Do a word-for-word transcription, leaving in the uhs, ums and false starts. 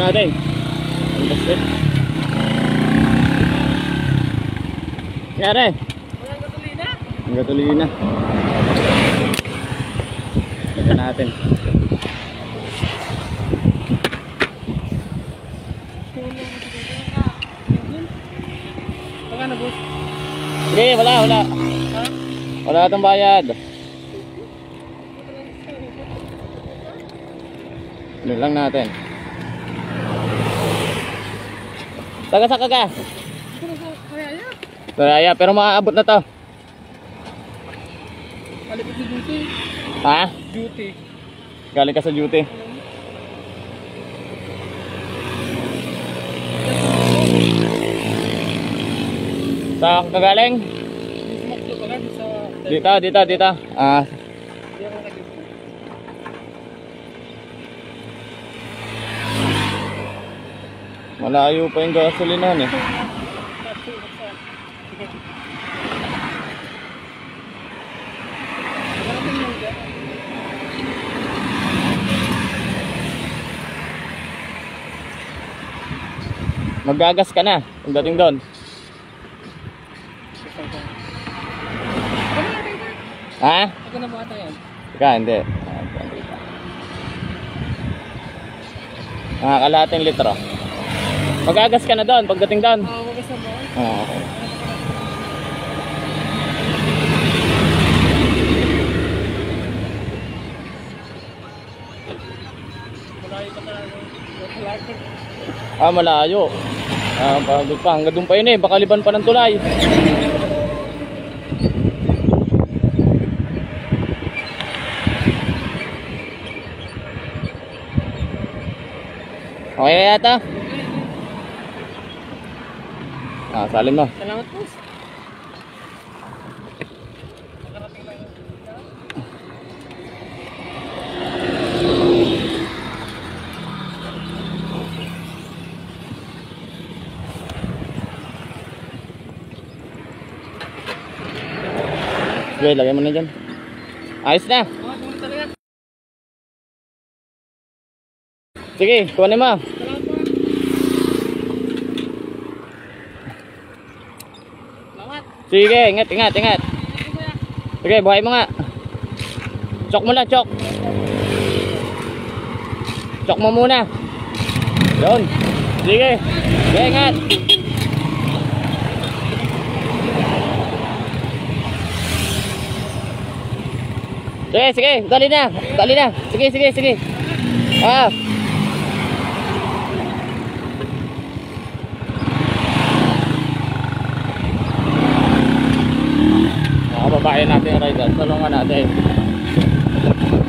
natin. Ang basket. Kaya Walang gatulina. ang gatulina. Ito natin. Baka na boss. Sige, wala, wala. Ha? Wala itong bayad. Ano lang natin. Taga saka ka? Kaya ya. Kaya, pero maaabot na to. Kalipit ni duty. Ha? Duty. Galing ka sa duty. Sa kagaling? Sumaklo ka lang sa... Dito, dito, dito. Ah, Hindi ako nag-duty. malayo pa yung gasolinahan eh. Maggagas ka na pagdating doon. Ha? Ito na bata yan. Teka, hindi. Mga kalahating litro. Magagas ka na doon pagdating doon. Ah, wag sa mo. Oo, okay. Malayo pa na. Malayo. Ah, malayo. Ah, pagod pa. Hanggang doon pa yun eh. Baka liban pa ng tulay. Okay na yata? Ah, salin mo. Salamat po. Sige, lagay mo na dyan. Ayos na. Ah, tuloy talaga. Sige, kuhanin mo. Salamat po. Salamat. Sige, ingat, ingat, ingat. Sige, buhay mo nga. Chok mo lang, chok. Chok mo muna. Doon. Sige. Sige, ingat. Sige, sige. Dali na. Dali na. Sige, sige, sige. Ah. Mga babae natin yung rider. Tulungan natin.